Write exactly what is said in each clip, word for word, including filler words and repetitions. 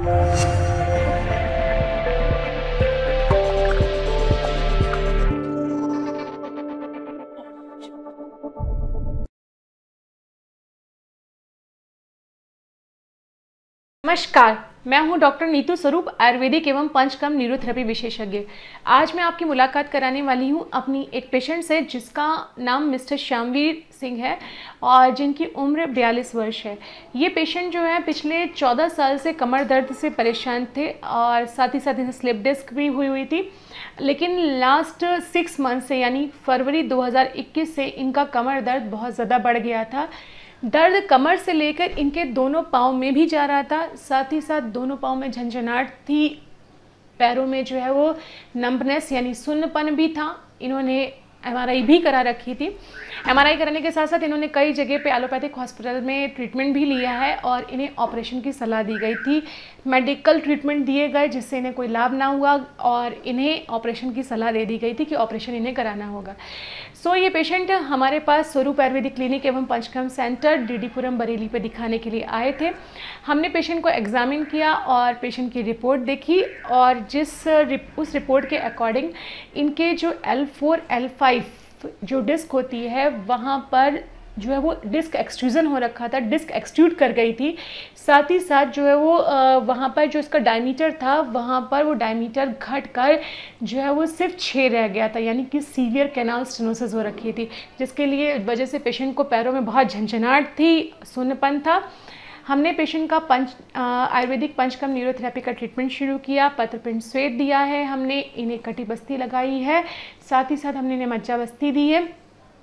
नमस्कार, मैं हूं डॉक्टर नीतू स्वरूप, आयुर्वेदिक एवं पंचकर्म न्यूरोथेरेपी विशेषज्ञ। आज मैं आपकी मुलाकात कराने वाली हूं अपनी एक पेशेंट से जिसका नाम मिस्टर श्यामवीर सिंह है और जिनकी उम्र बयालीस वर्ष है। ये पेशेंट जो है पिछले चौदह साल से कमर दर्द से परेशान थे और साथ ही साथ इन्हें स्लिप डिस्क भी हुई हुई थी, लेकिन लास्ट सिक्स मंथ से यानी फरवरी दो हज़ार इक्कीस से इनका कमर दर्द बहुत ज़्यादा बढ़ गया था। दर्द कमर से लेकर इनके दोनों पाँव में भी जा रहा था, साथ ही साथ दोनों पाँव में झंझनाहट थी, पैरों में जो है वो नंबनेस यानी सुन्नपन भी था। इन्होंने एम आर आई भी करा रखी थी। एम आर आई कराने के साथ साथ इन्होंने कई जगह पे एलोपैथिक हॉस्पिटल में ट्रीटमेंट भी लिया है और इन्हें ऑपरेशन की सलाह दी गई थी। मेडिकल ट्रीटमेंट दिए गए जिससे इन्हें कोई लाभ ना हुआ और इन्हें ऑपरेशन की सलाह दे दी गई थी कि ऑपरेशन इन्हें कराना होगा। सो ये पेशेंट हमारे पास स्वरूप आयुर्वेदिक क्लिनिक एवं पंचकर्म सेंटर डीडीपुरम बरेली पे दिखाने के लिए आए थे। हमने पेशेंट को एग्जामिन किया और पेशेंट की रिपोर्ट देखी और जिस उस रिपोर्ट के अकॉर्डिंग इनके जो एल फोर एल फाइव जो डिस्क होती है वहाँ पर जो है वो डिस्क एक्सट्रूजन हो रखा था, डिस्क एक्सट्रूड कर गई थी। साथ ही साथ जो है वो वहाँ पर जो इसका डायमीटर था वहाँ पर वो डायमीटर घट कर जो है वो सिर्फ छः रह गया था, यानी कि सीवियर कैनाल स्टेनोसिस हो रखी थी, जिसके लिए वजह से पेशेंट को पैरों में बहुत झंझनाहट थी, सुन्नपन था। हमने पेशेंट का पंच आयुर्वेदिक पंचकर्म न्यूरोथेरेपी का ट्रीटमेंट शुरू किया, पत्रपिंड स्वेद दिया है, हमने इन्हें कटी बस्ती लगाई है, साथ ही साथ हमने इन्हें मज्जा बस्ती दी है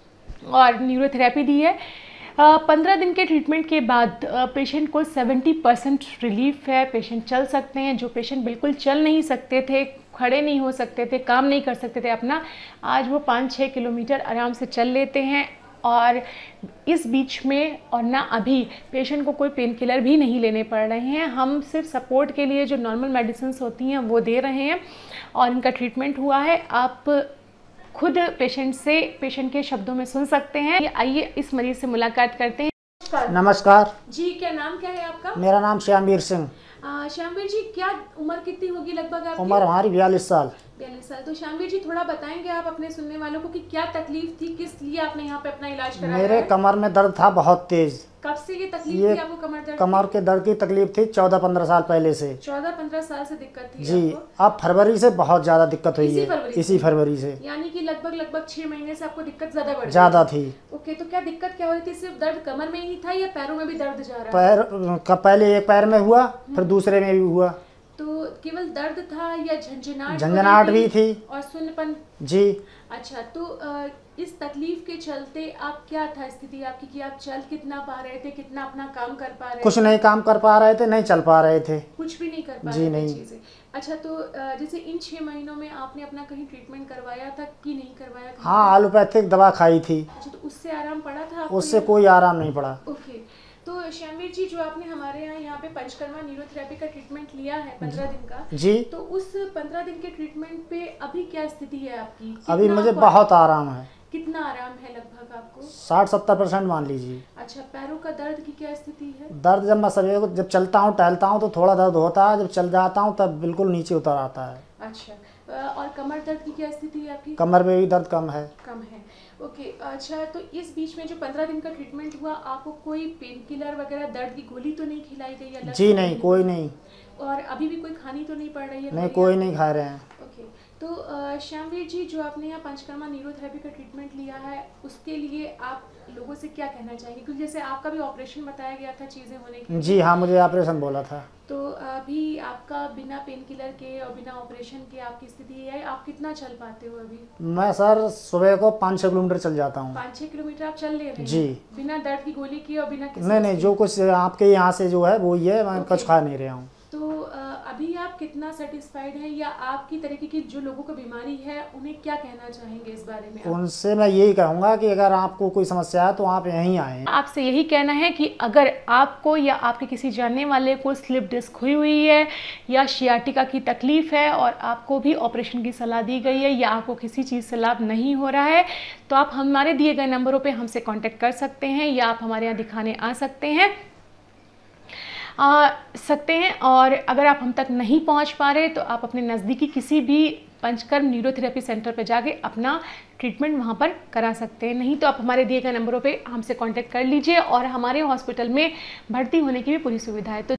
और न्यूरोथेरेपी दी है। पंद्रह दिन के ट्रीटमेंट के बाद पेशेंट को सत्तर परसेंट रिलीफ है, पेशेंट चल सकते हैं। जो पेशेंट बिल्कुल चल नहीं सकते थे, खड़े नहीं हो सकते थे, काम नहीं कर सकते थे अपना, आज वो पाँच छः किलोमीटर आराम से चल लेते हैं। और इस बीच में और ना अभी पेशेंट को कोई पेन किलर भी नहीं लेने पड़ रहे हैं। हम सिर्फ सपोर्ट के लिए जो नॉर्मल मेडिसिन होती हैं वो दे रहे हैं और इनका ट्रीटमेंट हुआ है। आप खुद पेशेंट से पेशेंट के शब्दों में सुन सकते हैं। आइए इस मरीज से मुलाकात करते हैं। नमस्कार जी, क्या नाम क्या है आपका? मेरा नाम श्यामवीर सिंह। श्यामवीर जी, क्या उम्र कितनी होगी लगभग आपकी? उम्र हमारी बयालीस साल। बयालीस साल। तो श्यामवीर जी, थोड़ा बताएंगे आप अपने सुनने वालों को कि क्या तकलीफ थी, किस लिए आपने यहाँ पे अपना इलाज कराया? मेरे कमर में दर्द था बहुत तेज। कब से ये तकलीफ ये थी आपको? कमर दर्द कमर के दर्द की तकलीफ थी चौदह पंद्रह साल पहले से। चौदह पंद्रह साल से दिक्कत थी जी आपको? अब फरवरी से बहुत ज्यादा दिक्कत हुई इसी है। फरवरी इसी फरवरी से यानी कि लगभग लगभग छह महीने से आपको दिक्कत ज्यादा बढ़ ज्यादा थी। ओके, तो क्या दिक्कत क्या हो रही थी? सिर्फ दर्द कमर में ही था या पैरों में भी दर्द जा रहा? पैर का पहले एक पैर में हुआ, फिर दूसरे में भी हुआ। तो केवल दर्द था या झंझनाहट? झंझनाहट भी थी और सुन्नपन? जी। अच्छा, तो इस तकलीफ के चलते आप क्या था स्थिति आपकी कि आप चल कितना पा रहे थे, कितना अपना काम कर पा रहे थे? कुछ नहीं काम कर पा रहे थे, नहीं चल पा रहे थे, कुछ भी नहीं कर पा जी रहे नहीं। थे चीजें। अच्छा, तो जैसे इन छह महीनों में आपने अपना कहीं ट्रीटमेंट करवाया था कि नहीं करवाया? हाँ, एलोपैथिक दवा खाई थी। अच्छा, तो उससे आराम पड़ा था आपको? उससे कोई आराम नहीं पड़ा। ओके, तो श्यामवीर जी, जो आपने हमारे यहाँ यहाँ पे पंचकर्मा न्यूरोथेरेपी का ट्रीटमेंट लिया है पंद्रह दिन का जी, तो उस पंद्रह दिन के ट्रीटमेंट पे अभी क्या स्थिति है आपकी? अभी मुझे बहुत आराम है। कितना आराम है लगभग आपको? साठ सत्तर परसेंट मान लीजिए। अच्छा, पैरों का दर्द की क्या स्थिति है? दर्द जब मैं सवेरे को जब चलता हूँ टहलता हूँ तो थोड़ा दर्द होता है, जब चल जाता हूँ तब बिल्कुल नीचे उतर आता है। अच्छा, और कमर दर्द की क्या स्थिति है आपकी? कमर में भी दर्द कम है। कम है, ओके। अच्छा, तो इस बीच में जो पंद्रह दिन का ट्रीटमेंट हुआ, आपको कोई पेन किलर वगैरह दर्द की गोली तो नहीं खिलाई गई अलग? जी नहीं, कोई नहीं। और अभी भी कोई खानी तो नहीं पड़ रही है? नहीं, कोई नहीं खा रहे हैं। ओके, तो श्यामवीर जी, जो आपने यहाँ पंचकर्मा न्यूरोथेरेपी का ट्रीटमेंट लिया है उसके लिए आप लोगों से क्या कहना चाहेंगे? क्योंकि जैसे आपका भी ऑपरेशन बताया गया था चीज़ें होने के? जी हाँ, मुझे ऑपरेशन बोला था। तो अभी आपका बिना पेन किलर के और बिना ऑपरेशन के आपकी स्थिति है, आप कितना चल पाते हो अभी? मैं सर सुबह को पाँच छः किलोमीटर चल जाता हूँ। पाँच छः किलोमीटर आप चल ले रहे हैं? जी। बिना दर्द की गोली की और बिना किसी? नहीं नहीं, जो कुछ आपके यहाँ से जो है वो ही है, मैं कुछ खा नहीं रहा हूँ। तो अभी आप कितना सेटिस्फाइड हैं या आपकी तरीके की जो लोगों को बीमारी है उन्हें क्या कहना चाहेंगे इस बारे में? उनसे मैं यही कहूँगा कि अगर आपको कोई समस्या है तो आप यहीं आएँ। आपसे यही कहना है कि अगर आपको या आपके किसी जानने वाले को स्लिप डिस्क हुई हुई है या शियाटिका की तकलीफ़ है और आपको भी ऑपरेशन की सलाह दी गई है या आपको किसी चीज़ से लाभ नहीं हो रहा है, तो आप हमारे दिए गए नंबरों पर हमसे कॉन्टेक्ट कर सकते हैं या आप हमारे यहाँ दिखाने आ सकते हैं। आ, सकते हैं। और अगर आप हम तक नहीं पहुंच पा रहे तो आप अपने नज़दीकी किसी भी पंचकर्म न्यूरोथेरेपी सेंटर पर जाके अपना ट्रीटमेंट वहां पर करा सकते हैं। नहीं तो आप हमारे दिए गए नंबरों पे हमसे कांटेक्ट कर लीजिए और हमारे हॉस्पिटल में भर्ती होने की भी पूरी सुविधा है। तो